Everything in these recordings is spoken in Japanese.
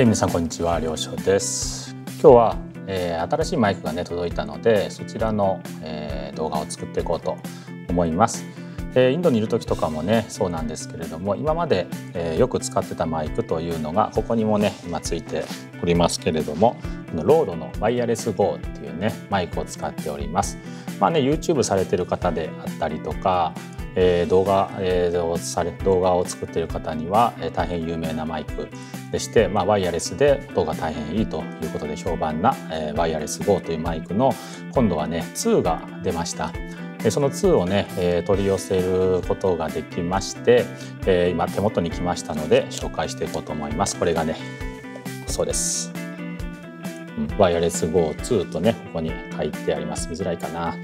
皆さんこんにちは、りょうしょうです。今日は、新しいマイクがね届いたので、そちらの、動画を作っていこうと思います。インドにいる時とかもねそうなんですけれども、今まで、よく使ってたマイクというのがここにもね今ついておりますけれども、ロードのワイヤレス GO っていうねマイクを使っております。YouTube されてる方であったりとか、動画を作っている方には大変有名なマイクでして、ワイヤレスで音が大変いいということで評判なワイヤレス GO というマイクの今度はね2が出ました。その2をね取り寄せることができまして、今手元に来ましたので紹介していこうと思います。これがねそうです、ワイヤレス GO2 とねここに書いてあります。見づらいかな。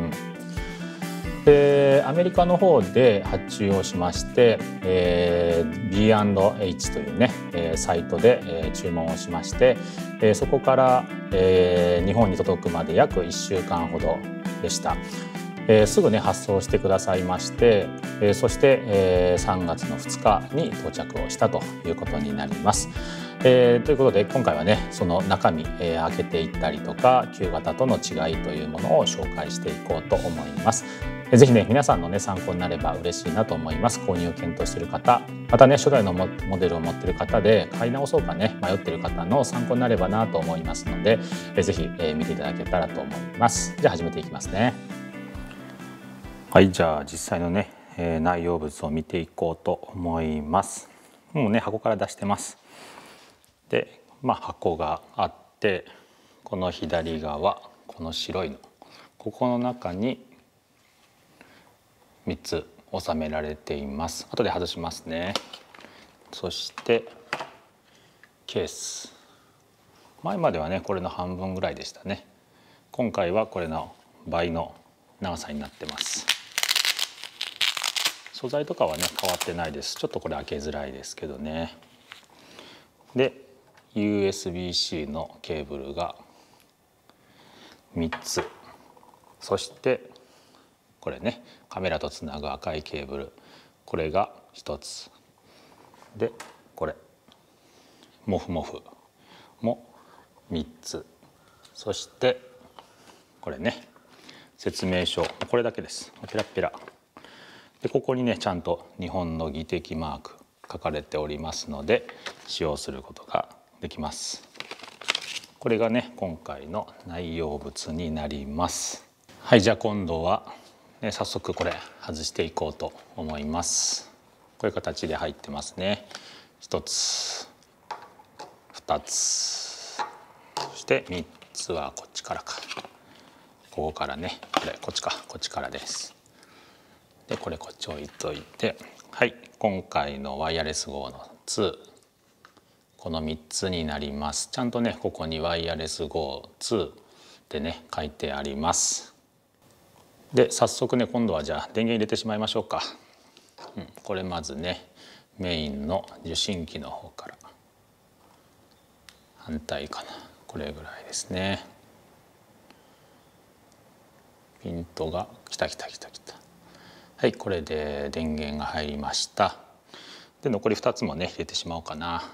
アメリカの方で発注をしまして、B&H というね、サイトで、注文をしまして、そこから、日本に届くまで約1週間ほどでした。すぐね発送してくださいまして、そして、3月の2日に到着をしたということになります。ということで今回はねその中身、開けていったりとか旧型との違いというものを紹介していこうと思います。ぜひね皆さんのね参考になれば嬉しいなと思います。購入を検討している方、またね初代のモデルを持っている方で買い直そうかね迷っている方の参考になればなと思いますので、ぜひ、見ていただけたらと思います。じゃあ始めていきますね。はい、じゃあ実際のね、内容物を見ていこうと思います。もうね箱から出してます。で、箱があって、この左側この白いのここの中に3つ収められています。後で外しますね。そしてケース、前まではねこれの半分ぐらいでしたね。今回はこれの倍の長さになってます。素材とかはね変わってないです。ちょっとこれ開けづらいですけどね。で USB-C のケーブルが3つ、そしてこれねカメラとつなぐ赤いケーブル、これが1つで、これモフモフも3つ、そしてこれね説明書、これだけです。ペラペラで、ここにねちゃんと日本の技的マーク書かれておりますので使用することができます。これがね今回の内容物になります。はい、じゃあ今度は、早速これ外していこうと思います。こういう形で入ってますね。1つ2つ、そして3つはこっちからか、ここからねこっちからです。でこれこっち置いといて、はい、今回のワイヤレス GO の2、この3つになります。ちゃんとねここにワイヤレス GO2 ってね書いてあります。で早速ね今度はじゃあ電源入れてしまいましょうか。これまずねメインの受信機の方から、反対かな、これぐらいですね。ピントがきた。はい、これで電源が入りました。で残り2つもね入れてしまおうかな。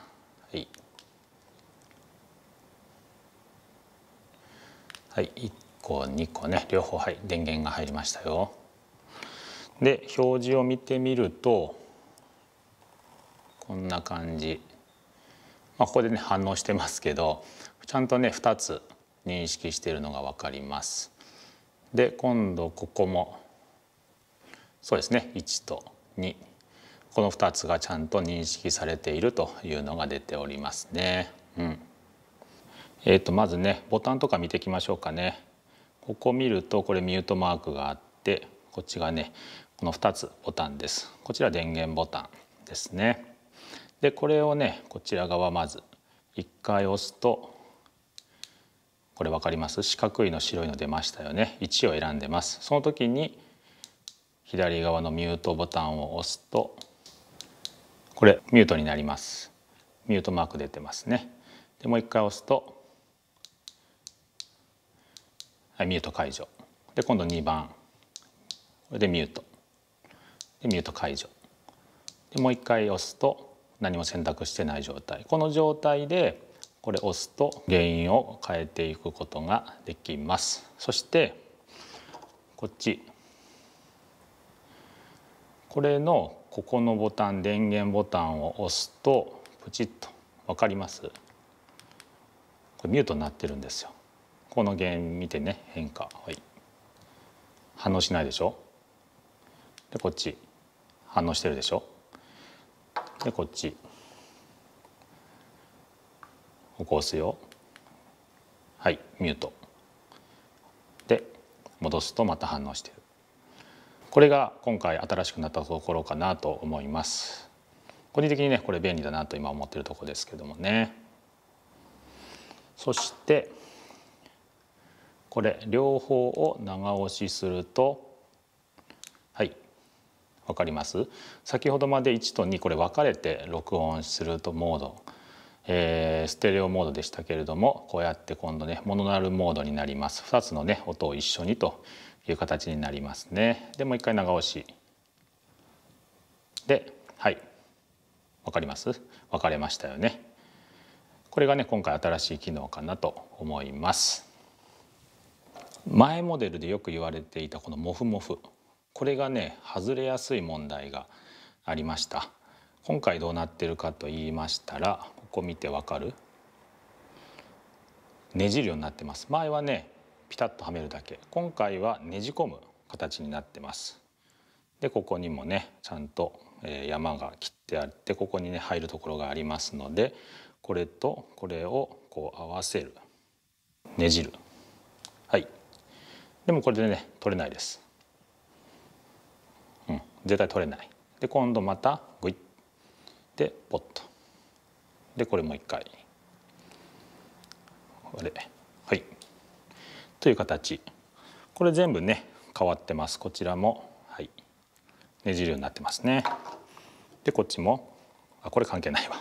はい、1個2個ね両方、はい、電源が入りましたよ。で表示を見てみるとこんな感じ、ここでね反応してますけど、ちゃんとね2つ認識しているのが分かります。で今度ここもそうですね、1と2、この2つがちゃんと認識されているというのが出ておりますね。まずねボタンとか見ていきましょうかね。ここ見るとこれミュートマークがあって、こっちがねこの2つボタンです。こちら電源ボタンですね。でこれをねこちら側まず1回押すと、これ分かります？四角いの白いの出ましたよね。1を選んでます。その時に左側のミュートボタンを押すとこれミュートになります。ミュートマーク出てますね。でもう一回押すと、はい、ミュート解除で、今度2番これでミュートでミュート解除で、もう一回押すと何も選択してない状態、この状態でこれ押すと原因を変えていくことができます。そしてこっちこれのここのボタン、電源ボタンを押すとプチッと、分かります？これミュートになってるんですよ。この原因見てね、変化、はい、反応しないでしょ。でこっち反応してるでしょ。でこっち起こすよ。はい、ミュートで戻すとまた反応してる。これが今回新しくなったところかなと思います。個人的にねこれ便利だなと今思ってるところですけどもね。そしてこれ両方を長押しすると、はい、わかります？先ほどまで1と2これ分かれて録音するとモード、ステレオモードでしたけれども、こうやって今度ねモノラルモードになります。2つのね音を一緒にという形になりますね。でもう一回長押しで、はい、わかります？分かれましたよね。これがね今回新しい機能かなと思います。前モデルでよく言われていたこのモフモフ、これがね外れやすい問題がありました。今回どうなってるかと言いましたら、ここ見てわかる？ねじるようになってます。前はねピタッとはめるだけ、今回はねじ込む形になってます。でここにもねちゃんと山が切ってあって、ここにね入るところがありますので、これとこれをこう合わせる、ねじる、はい。でもこれでね取れないです。絶対取れない。で今度またグイッでポッと、でこれもう一回これ、はい、という形。これ全部ね変わってます。こちらも、はい、ねじるようになってますね。でこっちもこれ関係ないわ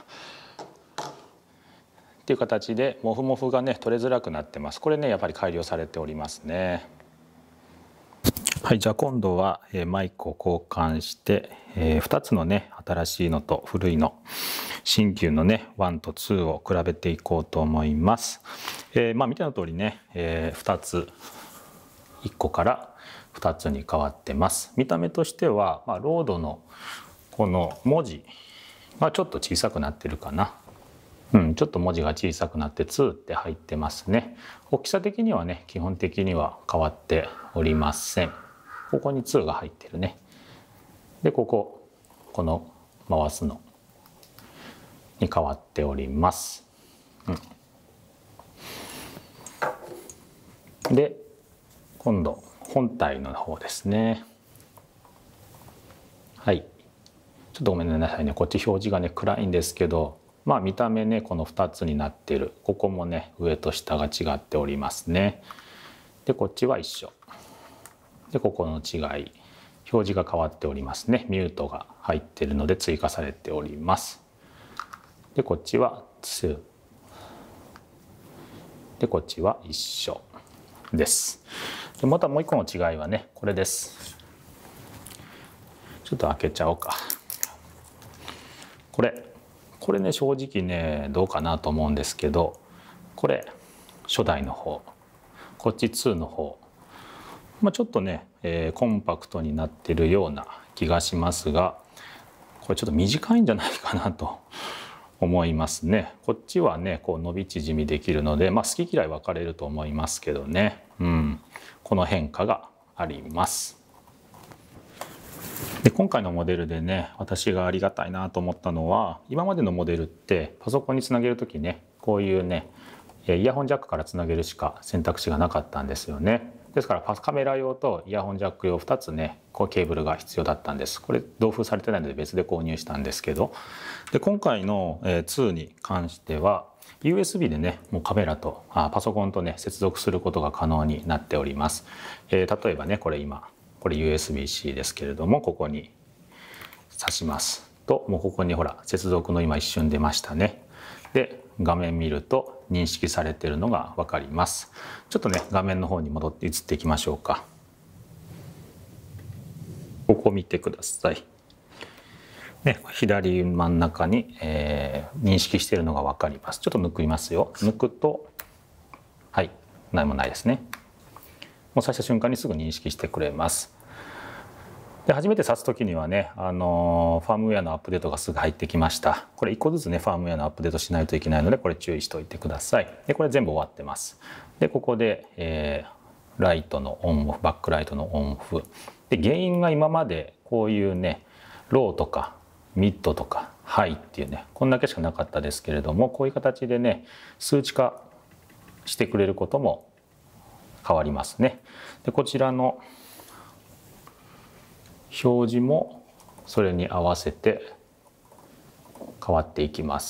っていう形でモフモフがね取れづらくなってます。これねやっぱり改良されておりますね。はい、じゃあ今度はマイクを交換して2つのね新しいのと古いの、新旧のね1と2を比べていこうと思います。見ての通りね、2つ1個から2つに変わってます。見た目としては、ロードのこの文字がちょっと小さくなってるかな。ちょっと文字が小さくなって2って入ってますね。大きさ的にはね基本的には変わっておりません。ここに2が入ってるね。でこの回すのに変わっております。で今度本体の方ですね。はい、ちょっとごめんなさいね、こっち表示がね暗いんですけど、見た目ねこの2つになっている。ここもね上と下が違っておりますね。でこっちは一緒で、ここの違い、表示が変わっておりますね。ミュートが入っているので追加されております。でこっちは2でこっちは一緒です。でまたもう一個の違いはねこれです。ちょっと開けちゃおうか。これね正直ねどうかなと思うんですけど、これ初代の方、こっち2の方、ちょっとね、コンパクトになってるような気がしますが、これちょっと短いんじゃないかなと思いますね。こっちはねこう伸び縮みできるので、好き嫌い分かれると思いますけどね、この変化があります。で今回のモデルでね私がありがたいなと思ったのは、今までのモデルってパソコンにつなげる時ねこういうねイヤホンジャックからつなげるしか選択肢がなかったんですよね。ですからカメラ用とイヤホンジャック用2つねこうケーブルが必要だったんです。これ同封されてないので別で購入したんですけど、で今回の2に関しては USB でねもうカメラとパソコンとね接続することが可能になっております。例えばねこれUSB-C ですけれども、ここに挿しますと、もうここにほら接続の今一瞬出ましたね。で画面見ると認識されているのが分かります。ちょっとね画面の方に戻って移っていきましょうか。ここ見てください。 ね、左真ん中に、認識しているのが分かります。ちょっと抜きますよ。抜くと、はい、何もないですね。もう刺した瞬間にすぐ認識してくれます。で初めて刺す時にはね、ファームウェアのアップデートがすぐ入ってきました。これ1個ずつねファームウェアのアップデートしないといけないので、これ注意しておいてください。でこれ全部終わってます。でここで、ライトのオンオフ、バックライトのオンオフで、原因が今までこういうねローとかミッドとかハイっていうね、こんだけしかなかったですけれども、こういう形でね数値化してくれることも変わりますね。でこちらの表示もそれに合わせて変わっていきます。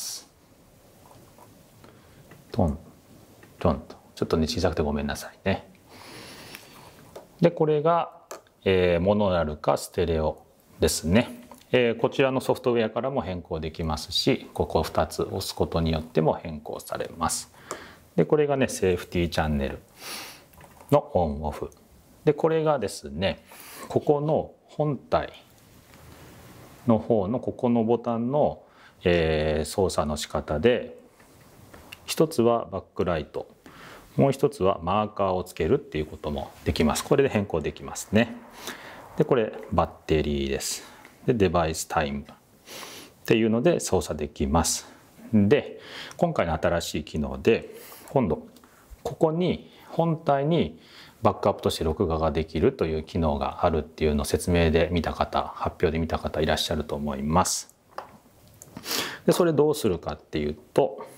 トントンと、ちょっとね小さくてごめんなさいね。でこれが、モノラルかステレオですね。こちらのソフトウェアからも変更できますし、ここ2つ押すことによっても変更されます。でこれがねセーフティーチャンネルのオンオフで、これがですねここの本体の方のここのボタンの、操作の仕方で、一つはバックライト、もう一つはマーカーをつけるっていうこともできます。これで変更できますね。でこれバッテリーです。でデバイスタイムっていうので操作できます。で今回の新しい機能で、今度ここに本体にバックアップとして録画ができるという機能があるっていうのを説明で見た方、発表で見た方いらっしゃると思います。でそれどうするかっていうと、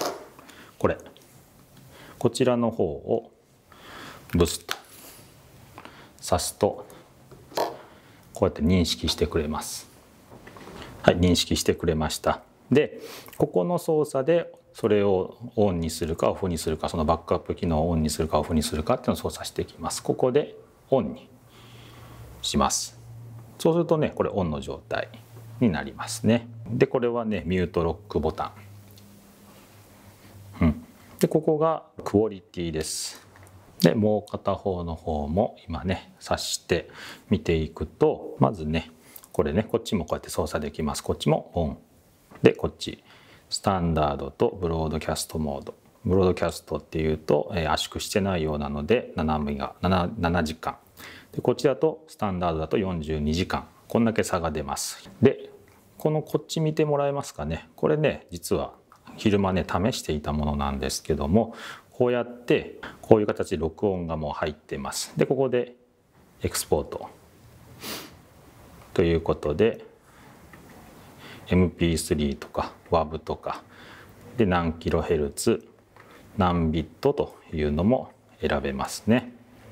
こちらの方をブスと刺すとこうやって認識してくれます。はい、認識してくれました。でここの操作でそれをオンにするかオフにするか、そのバックアップ機能をオンにするかオフにするかっていうのを操作していきます。ここでオンにします。そうするとねこれオンの状態になりますね。でこれはねミュートロックボタン、でここがクオリティです。でもう片方の方も今ね刺して見ていくと、まずねこれねこっちもこうやって操作できます。こっちもオンで、こっちスタンダードとブロードキャストモード。ブロードキャストっていうと、圧縮してないようなので7時間で、こっちだとスタンダードだと42時間、こんだけ差が出ます。でこっち見てもらえますかね。これね実は昼間ね試していたものなんですけども、こうやってこういう形で録音がもう入ってます。でここでエクスポートということで MP3 とか WAV とかで何キロヘルツ何ビットというのも選べますね。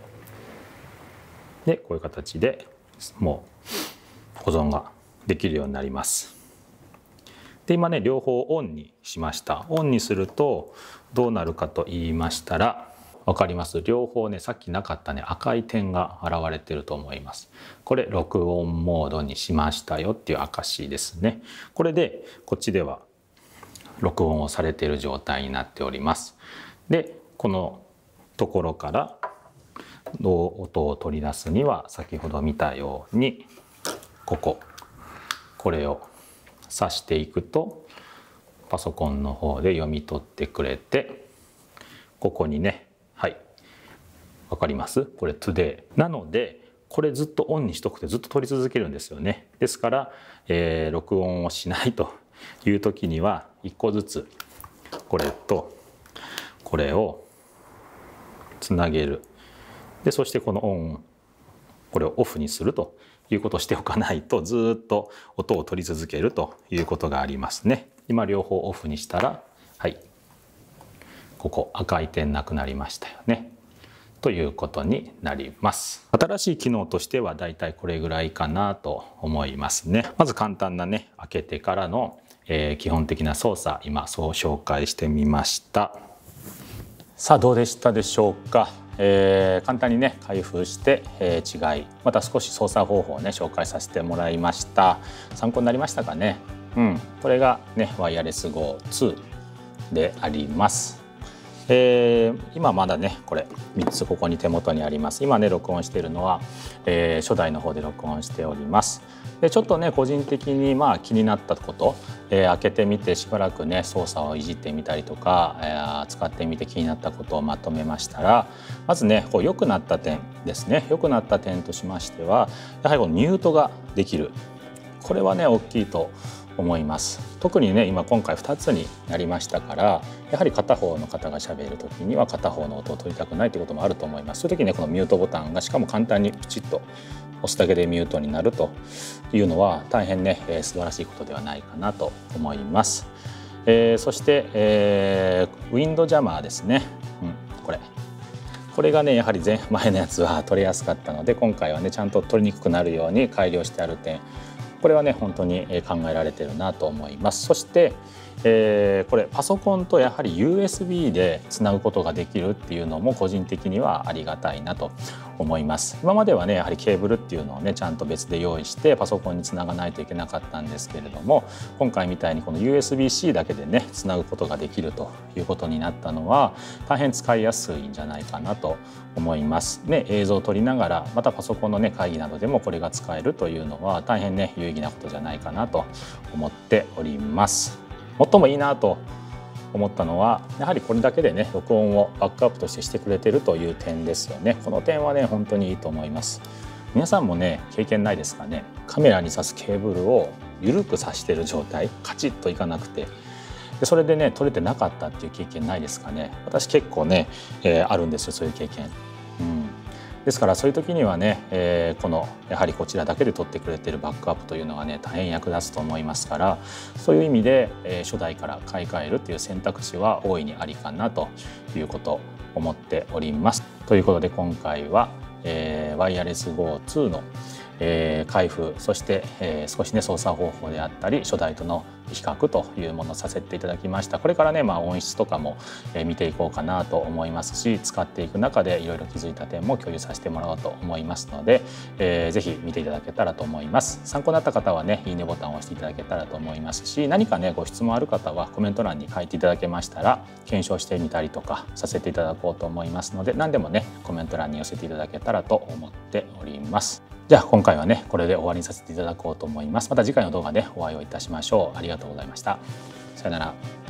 でこういう形でもう保存ができるようになります。で今ね両方オンにしました。オンにするとどうなるかと言いましたら、分かります？両方ねさっきなかったね赤い点が現れてると思います。これ録音モードにしましたよっていう証ですね。これでこっちでは録音をされている状態になっております。でこのところから音を取り出すには先ほど見たようにこれを挿していくとパソコンの方で読み取ってくれて、ここにね、はい、わかります？これ Today なのでこれずっとオンにしとくとずっと取り続けるんですよね。ですから、録音をしないという時には1個ずつこれとこれをつなげる。でそしてこのオン、これをオフにするということをしておかないと、ずっと音を取り続けるということがありますね。今両方オフにしたら、はい、ここ赤い点なくなりましたよね。ということになります。新しい機能としてはだいたいこれぐらいかなと思いますね。まず簡単なね開けてからの、基本的な操作、今そう紹介してみました。さあどうでしたでしょうか。簡単にね開封して、違いまた少し操作方法をね紹介させてもらいました。参考になりましたかね。これがねワイヤレス GO2 であります。今まだねこれ3つここに手元にあります。今ね録音しているのは、初代の方で録音しております。 でちょっとね個人的に気になったこと、開けてみてしばらくね操作をいじってみたりとか、使ってみて気になったことをまとめましたら、まずね良くなった点ですね。良くなった点としましては、やはりミュートができる、これはね大きいと思います。特にね今回2つになりましたから、やはり片方の方が喋る時には片方の音を取りたくないということもあると思います。そういう時にねこのミュートボタンがしかも簡単にプチッと押すだけでミュートになるというのは大変ね、素晴らしいことではないかなと思います。そして、ウィンドジャマーですね、これがねやはり前のやつは取れやすかったので、今回はねちゃんと取りにくくなるように改良してある点、これはね本当に考えられてるなと思います。そして、これパソコンとやはり USB でつなぐことができるっていうのも個人的にはありがたいなと思います。今まではねやはりケーブルっていうのをねちゃんと別で用意してパソコンにつながないといけなかったんですけれども、今回みたいにこの USB-C だけでねつなぐことができるということになったのは大変使いやすいんじゃないかなと思いますね。映像を撮りながらまたパソコンのね会議などでもこれが使えるというのは大変ね有意義なことじゃないかなと思っております。最もいいなと思ったのはやはりこれだけでね録音をバックアップとしてしてくれてるという点ですよね。この点はね本当にいいと思います。皆さんもね経験ないですかね。カメラに挿すケーブルを緩く挿している状態、カチッといかなくて、それでね撮れてなかったっていう経験ないですかね。私結構ね、あるんですよ、そういう経験。ですからそういう時にはね、このやはりこちらだけで撮ってくれてるバックアップというのがね大変役立つと思いますから、そういう意味で、初代から買い替えるっていう選択肢は大いにありかなということを思っております。ということで今回は、ワイヤレス GO2 の開封、そして、少しね操作方法であったり初代との比較というものをさせていただきました。これからね、音質とかも見ていこうかなと思いますし、使っていく中でいろいろ気づいた点も共有させてもらおうと思いますので、ぜひ見ていただけたらと思います。参考になった方はねいいねボタンを押していただけたらと思いますし、何かねご質問ある方はコメント欄に書いていただけましたら検証してみたりとかさせていただこうと思いますので、何でもねコメント欄に寄せていただけたらと思っております。じゃあ今回はねこれで終わりにさせていただこうと思います。また次回の動画でお会いをいたしましょう。ありがとうございました。さよなら。